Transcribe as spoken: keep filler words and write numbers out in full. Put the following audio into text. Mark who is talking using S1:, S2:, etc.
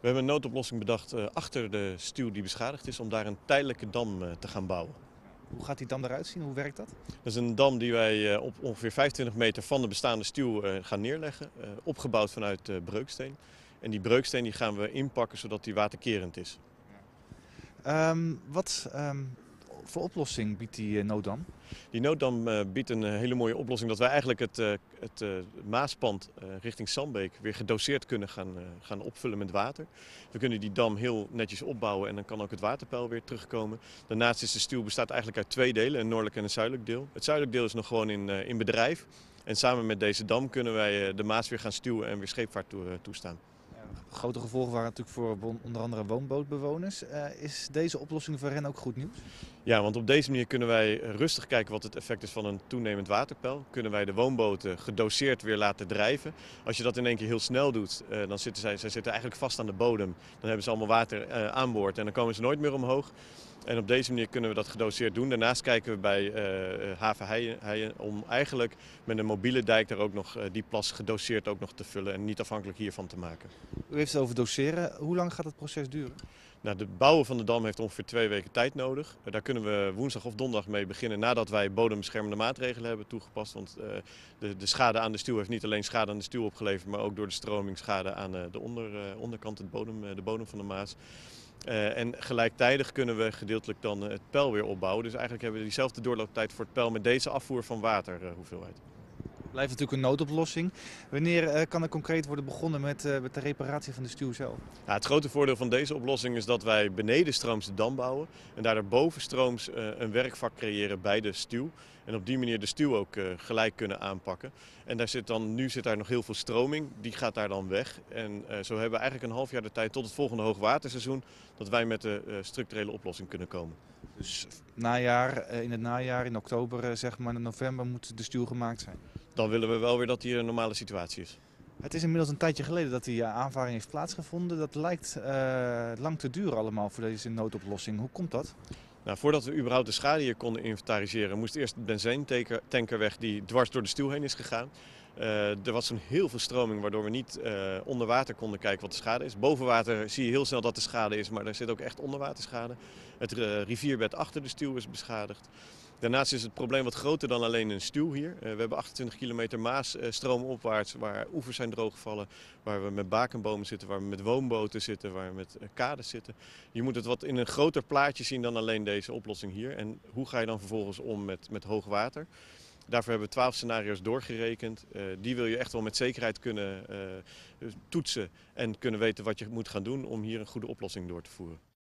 S1: We hebben een noodoplossing bedacht uh, achter de stuw die beschadigd is om daar een tijdelijke dam uh, te gaan bouwen.
S2: Hoe gaat die dam eruit zien? Hoe werkt dat?
S1: Dat is een dam die wij uh, op ongeveer vijfentwintig meter van de bestaande stuw uh, gaan neerleggen, uh, opgebouwd vanuit uh, breuksteen. En die breuksteen die gaan we inpakken zodat die waterkerend is.
S2: Um, wat um, voor oplossing biedt die uh, nooddam?
S1: Die nooddam uh, biedt een uh, hele mooie oplossing dat wij eigenlijk het, uh, het uh, Maaspand uh, richting Sambeek weer gedoseerd kunnen gaan, uh, gaan opvullen met water. We kunnen die dam heel netjes opbouwen en dan kan ook het waterpeil weer terugkomen. Daarnaast is de stuw bestaat eigenlijk uit twee delen, een noordelijk en een zuidelijk deel. Het zuidelijk deel is nog gewoon in, uh, in bedrijf. En samen met deze dam kunnen wij uh, de Maas weer gaan stuwen en weer scheepvaart toe, uh, toestaan.
S2: Grote gevolgen waren natuurlijk voor onder andere woonbootbewoners. Uh, is deze oplossing voor hen ook goed nieuws?
S1: Ja, want op deze manier kunnen wij rustig kijken wat het effect is van een toenemend waterpeil. Kunnen wij de woonboten gedoseerd weer laten drijven. Als je dat in één keer heel snel doet, uh, dan zitten zij, zij zitten eigenlijk vast aan de bodem. Dan hebben ze allemaal water uh, aan boord en dan komen ze nooit meer omhoog. En op deze manier kunnen we dat gedoseerd doen. Daarnaast kijken we bij uh, haven Heijen om eigenlijk met een mobiele dijk daar ook nog uh, die plas gedoseerd ook nog te vullen en niet afhankelijk hiervan te maken.
S2: U heeft het over doseren. Hoe lang gaat het proces duren?
S1: Nou, de bouwen van de dam heeft ongeveer twee weken tijd nodig. Daar kunnen we woensdag of donderdag mee beginnen nadat wij bodembeschermende maatregelen hebben toegepast. Want uh, de, de schade aan de stuw heeft niet alleen schade aan de stuw opgeleverd, maar ook door de stroming schade aan uh, de onder, uh, onderkant, het bodem, uh, de bodem van de Maas. Uh, en gelijktijdig kunnen we gedeeltelijk dan uh, het peil weer opbouwen. Dus eigenlijk hebben we diezelfde doorlooptijd voor het peil met deze afvoer van waterhoeveelheid.
S2: Blijft natuurlijk een noodoplossing. Wanneer uh, kan er concreet worden begonnen met, uh, met de reparatie van de stuw zelf?
S1: Ja, het grote voordeel van deze oplossing is dat wij benedenstrooms de dam bouwen en daardoor bovenstrooms uh, een werkvak creëren bij de stuw. En op die manier de stuw ook uh, gelijk kunnen aanpakken. En daar zit dan, nu zit daar nog heel veel stroming, die gaat daar dan weg. En uh, zo hebben we eigenlijk een half jaar de tijd tot het volgende hoogwaterseizoen dat wij met de uh, structurele oplossing kunnen komen.
S2: Dus najaar, in het najaar, in oktober, zeg maar in november moet de stuw gemaakt zijn?
S1: Dan willen we wel weer dat hier een normale situatie is.
S2: Het is inmiddels een tijdje geleden dat die aanvaring heeft plaatsgevonden. Dat lijkt uh, lang te duren allemaal voor deze noodoplossing. Hoe komt dat?
S1: Nou, voordat we überhaupt de schade hier konden inventariseren, moest eerst de benzeentanker weg die dwars door de stuw heen is gegaan. Uh, er was toen heel veel stroming waardoor we niet uh, onder water konden kijken wat de schade is. Boven water zie je heel snel dat er schade is, maar er zit ook echt onderwaterschade. Het uh, rivierbed achter de stuw is beschadigd. Daarnaast is het probleem wat groter dan alleen een stuw hier. Uh, we hebben achtentwintig kilometer Maas uh, stroomopwaarts waar oevers zijn drooggevallen, waar we met bakenbomen zitten, waar we met woonboten zitten, waar we met uh, kades zitten. Je moet het wat in een groter plaatje zien dan alleen deze oplossing hier. En hoe ga je dan vervolgens om met, met hoog water? Daarvoor hebben we twaalf scenario's doorgerekend. Uh, die wil je echt wel met zekerheid kunnen uh, toetsen en kunnen weten wat je moet gaan doen om hier een goede oplossing door te voeren.